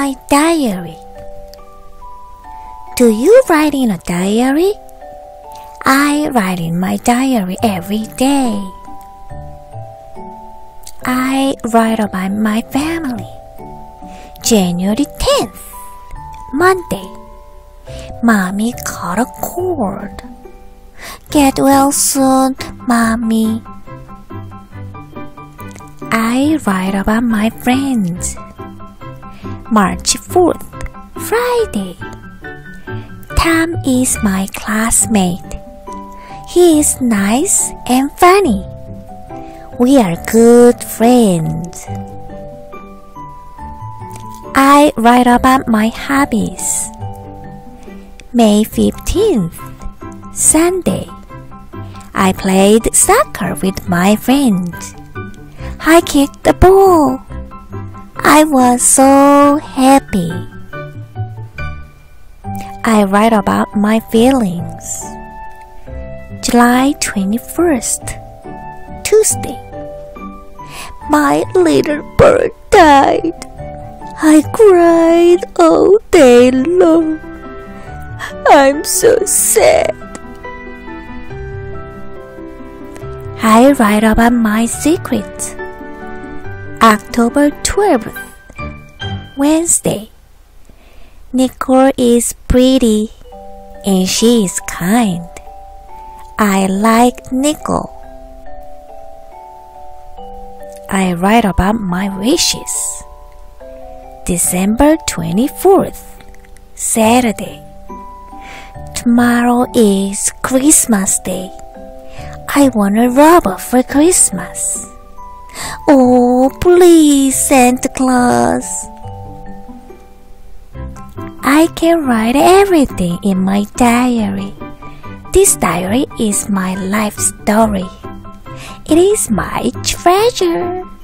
my diary. Do you write in a diary? I write in my diary every day. I write about my family. January 10th, Monday. Mommy caught a cold. Get well soon, Mommy. I write about my friends. March 4th, Friday. Tom is my classmate. He is nice and funny. We are good friends. I write about my hobbies. May 15th, Sunday. I played soccer with my friends. I kicked the ball. I was so happy. I write about my feelings. July 21st, Tuesday. My little bird died. I cried all day long. I'm so sad. I write about my secrets. October 12th, Wednesday. Nicole is pretty and she is kind. I like Nicole. I write about my wishes. December 24th, Saturday. Tomorrow is Christmas Day. I want a robot for Christmas. Oh, please, Santa Claus. I can write everything in my diary. This diary is my life story. It is my treasure.